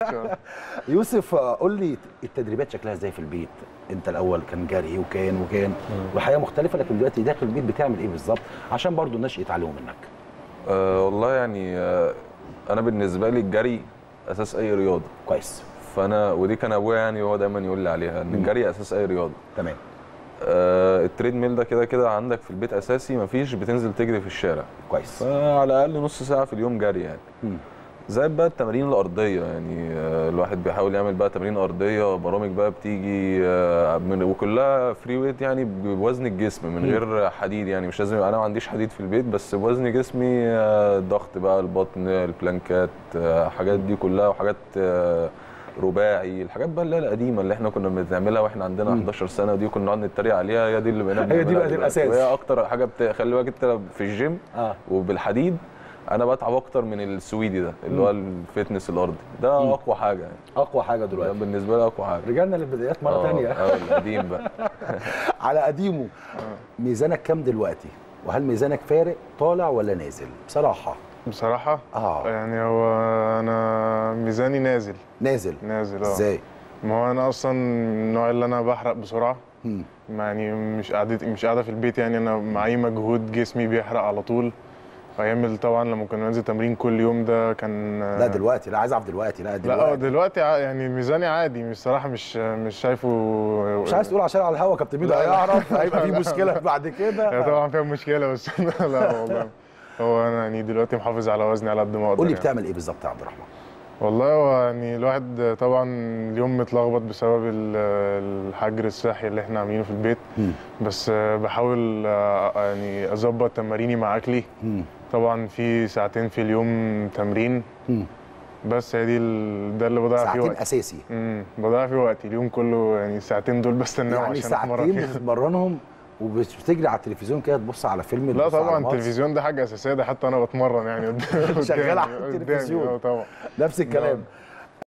شاء الله. يوسف قول لي التدريبات شكلها ازاي في البيت؟ انت الاول كان جري وكان والحياه مختلفه، لكن دلوقتي داخل البيت بتعمل ايه بالظبط عشان برضو الناس يتعلموا منك؟ والله يعني انا بالنسبه لي الجري اساس اي رياضه. كويس. فانا ودي كان ابويا يعني هو دايما يقول لي عليها ان الجري اساس اي رياضه. تمام. التريد ميل ده كده كده عندك في البيت اساسي، مفيش بتنزل تجري في الشارع. كويس. فعلى الاقل نص ساعه في اليوم جري يعني. زائد بقى التمارين الارضيه، يعني الواحد بيحاول يعمل بقى تمارين ارضيه، برامج بقى بتيجي وكلها فري ويت يعني بوزن الجسم من غير حديد، يعني مش لازم، انا ما عنديش حديد في البيت بس بوزن جسمي، ضغط بقى البطن، البلانكات، حاجات دي كلها، وحاجات رباعي، الحاجات بقى اللي هي القديمه اللي احنا كنا بنعملها واحنا عندنا 11 سنه، ودي كنا نقعد نتريق عليها، هي دي اللي بقينا بنعملها. هي دي بقت الاساس، وهي اكتر حاجه خلي بالك انت في الجيم وبالحديد. انا بتعب اكتر من السويدي ده اللي هو الفتنس الارضي ده، اقوى حاجه يعني. اقوى حاجه دلوقتي بالنسبه لي، اقوى حاجه. رجعنا للبدايات مره ثانيه. القديم بقى. على قديمه. ميزانك كام دلوقتي؟ وهل ميزانك فارق طالع ولا نازل؟ بصراحه يعني هو انا ميزاني نازل. ازاي؟ ما هو انا اصلا من النوع اللي انا بحرق بسرعه. يعني مش قاعده في البيت، يعني انا مع اي مجهود جسمي بيحرق على طول. ايام طبعا لما كنا ننزل تمرين كل يوم ده كان. لا دلوقتي، لا عايز اعرف دلوقتي. لا دلوقتي يعني ميزاني عادي، بصراحه مش شايفه. مش عايز تقول عشان على الهوا كابتن ميدو هيعرف، هيبقى في مشكله بعد كده. هي طبعا فيها مشكله بس لا والله هو انا يعني دلوقتي محافظ على وزني على قد ما اقدر. قول لي بتعمل ايه بالظبط يا عبد الرحمن؟ والله هو يعني الواحد طبعا اليوم متلخبط بسبب الحجر الصحي اللي احنا عاملينه في البيت. بس بحاول يعني اظبط تماريني مع اكلي. طبعا في ساعتين في اليوم تمرين. بس هي دي ده اللي بضيع فيه وقتي. ساعتين اساسي. بضيع فيه وقتي اليوم كله، يعني الساعتين دول بستناهم يعني عشان اتمرن فيهم. ساعتين بتتمرنهم وبتجري على التلفزيون كده تبص على فيلم؟ لا طبعا التلفزيون ده حاجه اساسيه، ده حتى انا بتمرن يعني شغال على التلفزيون طبعا نفس الكلام.